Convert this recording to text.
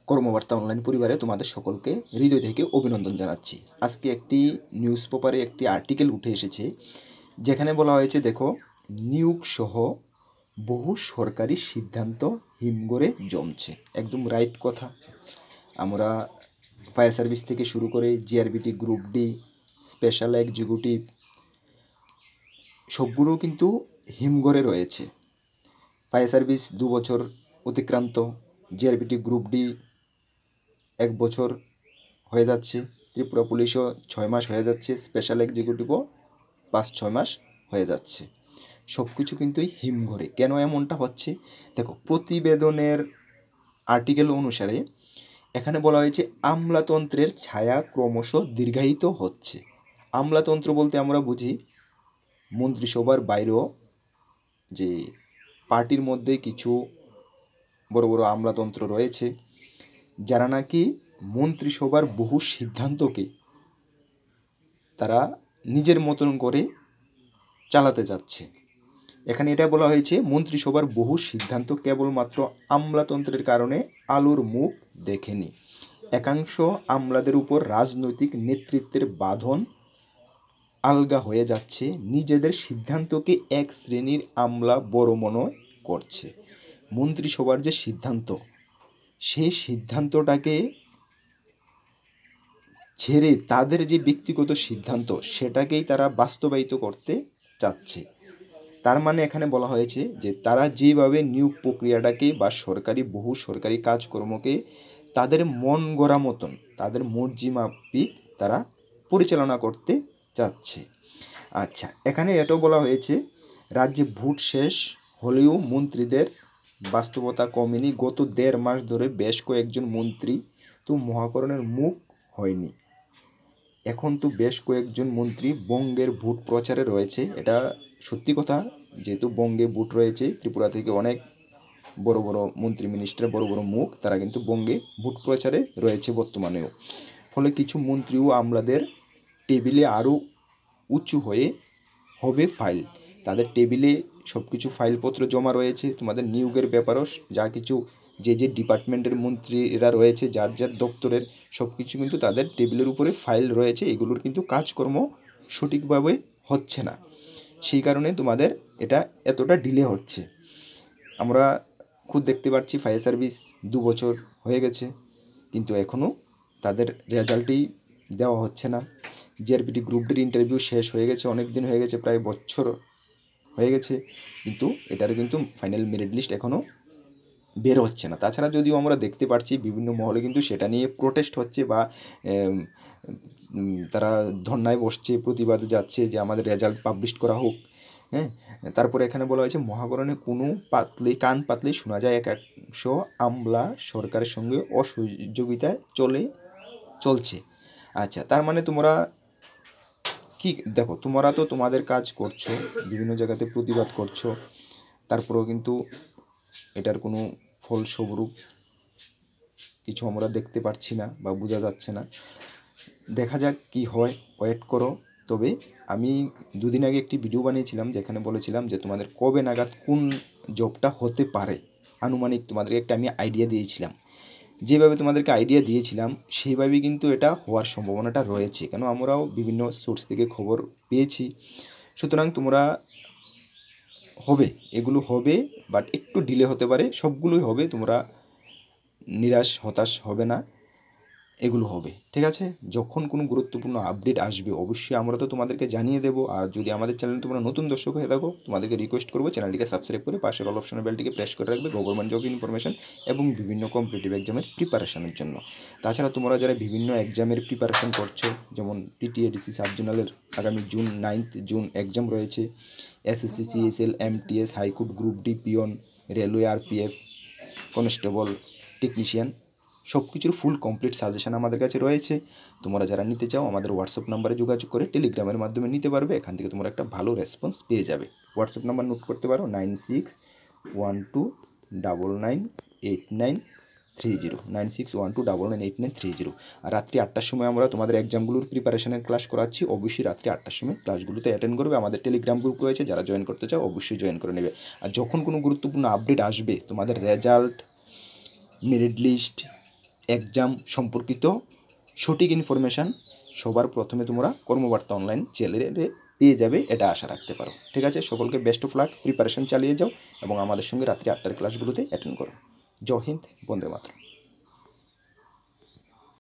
কর্মবার্তা online পরিবারে তোমাদের সকলকে হৃদয় থেকে অভিনন্দন জানাচ্ছি। আজকে একটি নিউজ পেপারে একটি আর্টিকেল উঠে এসেছে, যেখানে বলা হয়েছে দেখো, নিয়োগ সহ বহু সরকারি সিদ্ধান্ত হিমঘরে জমছে। একদম রাইট কথা। আমরা ফায়ার সার্ভিস থেকে শুরু করে GRBT, group D, special executive সবগুলো কিন্তু হিমঘরে রয়েছে। ফায়ার সার্ভিস 2 বছর অতিক্রান্ত, জিআরবিটি গ্রুপ ডি 1 বছর হয়ে যাচ্ছে, ত্রিপুরা পুলিশও 6 মাস হয়ে যাচ্ছে, স্পেশাল এক্সিকিউটিভও 5-6 মাস হয়ে যাচ্ছে। সব কিছু কিন্তু হিমঘরে। কেন এমনটা হচ্ছে দেখো, প্রতিবেদনের আর্টিকেল অনুসারে এখানে বলা হয়েছে আমলাতন্ত্রের ছায়া ক্রমশ দীর্ঘায়িত হচ্ছে। আমলাতন্ত্র বলতে আমরা বুঝি মন্ত্রিসভার বাইরেও যে পার্টির মধ্যে কিছু বড় বড় আমলাতন্ত্র রয়েছে, যারা নাকি মন্ত্রিসভার বহু সিদ্ধান্তকে তারা নিজের মতন করে চালাতে যাচ্ছে। এখানে এটা বলা হয়েছে মন্ত্রিসভার বহু সিদ্ধান্ত কেবলমাত্র আমলাতন্ত্রের কারণে আলোর মুখ দেখেনি। একাংশ আমলাদের উপর রাজনৈতিক নেতৃত্বের বাঁধন আলগা হয়ে যাচ্ছে, নিজেদের সিদ্ধান্তকে এক শ্রেণীর আমলা বড় মনে করছে। মন্ত্রিসভার যে সিদ্ধান্ত, সেই সিদ্ধান্তটাকে ছেড়ে তাদের যে ব্যক্তিগত সিদ্ধান্ত, সেটাকেই তারা বাস্তবায়িত করতে চাচ্ছে। তার মানে এখানে বলা হয়েছে যে তারা যেভাবে নিয়োগ প্রক্রিয়াটাকে বা বহু সরকারি কাজকর্মকে তাদের মন গড়া মতন, তাদের মর্জি মাফিক তারা পরিচালনা করতে চাচ্ছে। আচ্ছা, এখানে এটাও বলা হয়েছে রাজ্যে ভোট শেষ হলেও মন্ত্রীদের বাস্তবতা কমেনি। গত 1.5 মাস ধরে বেশ কয়েকজন মন্ত্রী তো মহাকরণের মুখ হয়নি। এখন তো বেশ কয়েকজন মন্ত্রী বঙ্গের ভোট প্রচারে রয়েছে। এটা সত্যি কথা, যেহেতু বঙ্গে ভোট রয়েছে, ত্রিপুরা থেকে অনেক বড় বড় মন্ত্রী মিনিস্টার, বড় বড় মুখ, তারা কিন্তু বঙ্গে ভোট প্রচারে রয়েছে বর্তমানেও। ফলে কিছু মন্ত্রীও আমলাদের টেবিলে আরও উঁচু হয়ে হবে ফাইল, তাদের টেবিলে সব কিছু ফাইলপত্র জমা রয়েছে। তোমাদের নিয়োগের ব্যাপারও যা কিছু যে ডিপার্টমেন্টের মন্ত্রীরা রয়েছে, যার যার দপ্তরের সব কিছু কিন্তু তাদের টেবিলের উপরে ফাইল রয়েছে। এগুলোর কিন্তু কাজকর্ম সঠিকভাবে হচ্ছে না, সেই কারণে তোমাদের এটা এতটা ডিলে হচ্ছে। আমরা খুব দেখতে পাচ্ছি ফায়ার সার্ভিস 2 বছর হয়ে গেছে, কিন্তু এখনও তাদের রেজাল্টই দেওয়া হচ্ছে না। জিআরপিটি গ্রুপ ডির ইন্টারভিউ শেষ হয়ে গেছে, অনেক দিন হয়ে গেছে, প্রায় বছর হয়ে গেছে, কিন্তু এটার কিন্তু ফাইনাল মেরিট লিস্ট এখনও বের হচ্ছে না। তাছাড়া যদিও আমরা দেখতে পাচ্ছি বিভিন্ন মহলে কিন্তু সেটা নিয়ে প্রোটেস্ট হচ্ছে বা তারা ধর্নায় বসছে, প্রতিবাদে যাচ্ছে যে আমাদের রেজাল্ট পাবলিশ করা হোক। হ্যাঁ, তারপরে এখানে বলা হয়েছে মহাকরণে কোনো কান পাতলেই শোনা যায় একাংশ আমলা সরকারের সঙ্গে অসহযোগিতায় চলছে। আচ্ছা, তার মানে তোমরা কি দেখো, তোমরা তো তোমাদের কাজ করছো, বিভিন্ন জায়গাতে প্রতিবাদ করছো, তারপরেও কিন্তু এটার কোনো ফলস্বরূপ কিছু আমরা দেখতে পাচ্ছি না বা বোঝা যাচ্ছে না। দেখা যাক কি হয়, ওয়েট করো। তবে আমি 2 দিন আগে একটি ভিডিও বানিয়েছিলাম, যেখানে বলেছিলাম যে তোমাদের কবে নাগাদ কোন জবটা হতে পারে, আনুমানিক তোমাদেরকে একটা আমি আইডিয়া দিয়েছিলাম। যেভাবে তোমাদেরকে আইডিয়া দিয়েছিলাম সেইভাবেই কিন্তু এটা হওয়ার সম্ভাবনাটা রয়েছে, কেন আমরাও বিভিন্ন সোর্স থেকে খবর পেয়েছি। সুতরাং তোমরা হবে, এগুলো হবে, বাট একটু ডিলে হতে পারে, সবগুলোই হবে, তোমরা নিরাশ হতাশ হবে না, এগুলো হবে, ঠিক আছে। যখন কোনো গুরুত্বপূর্ণ আপডেট আসবে অবশ্যই আমরা তো তোমাদেরকে জানিয়ে দেবো। আর যদি আমাদের চ্যানেলে তোমরা নতুন দর্শক হয়ে থাকো, তোমাদেরকে রিকোয়েস্ট করবো চ্যানেলটিকে সাবস্ক্রাইব করে পাশের অল অপশনের বেলটিকে প্রেস করে রাখবে গভর্নমেন্ট জব ইনফরমেশন এবং বিভিন্ন কম্পিটিটিভ এক্সামের প্রিপারেশনের জন্য। তাছাড়া তোমরা যারা বিভিন্ন এক্সামের প্রিপারেশন করছো, যেমন টিটিএডিসি সাব জোনালের আগামী 9 জুন এক্সাম রয়েছে, SSC, CSL, MTS, high court, group D, peon, railway, RPF, constable, technician, সব কিছুর ফুল কমপ্লিট সাজেশন আমাদের কাছে রয়েছে। তোমরা যারা নিতে চাও আমাদের হোয়াটসঅ্যাপ নাম্বারে যোগাযোগ করে টেলিগ্রামের মাধ্যমে নিতে পারবে। এখান থেকে তোমরা একটা ভালো রেসপন্স পেয়ে যাবে। হোয়াটসঅ্যাপ নাম্বার নোট করতে পারো 9612998930, 9612998930। আর রাত্রি 8টার সময় আমরা তোমাদের এক্সামগুলোর প্রিপারেশনের ক্লাস করাচ্ছি। অবশ্যই রাত্রি 8টার সময় ক্লাসগুলোতে অ্যাটেন্ড করবে। আমাদের টেলিগ্রাম গ্রুপ রয়েছে, যারা জয়েন করতে চাও অবশ্যই জয়েন করে নেবে। আর যখন কোনো গুরুত্বপূর্ণ আপডেট আসবে, তোমাদের রেজাল্ট, মেরিট লিস্ট, এক্সাম সম্পর্কিত সঠিক ইনফরমেশান সবার প্রথমে তোমরা কর্মবার্তা অনলাইন চ্যানেলে পেয়ে যাবে, এটা আশা রাখতে পারো। ঠিক আছে, সকলকে বেস্ট অফ লাক, প্রিপারেশন চালিয়ে যাও এবং আমাদের সঙ্গে রাত্রি 8টার ক্লাসগুলোতে অ্যাটেন্ড করো। জয় হিন্দ, বন্দে মাতরম।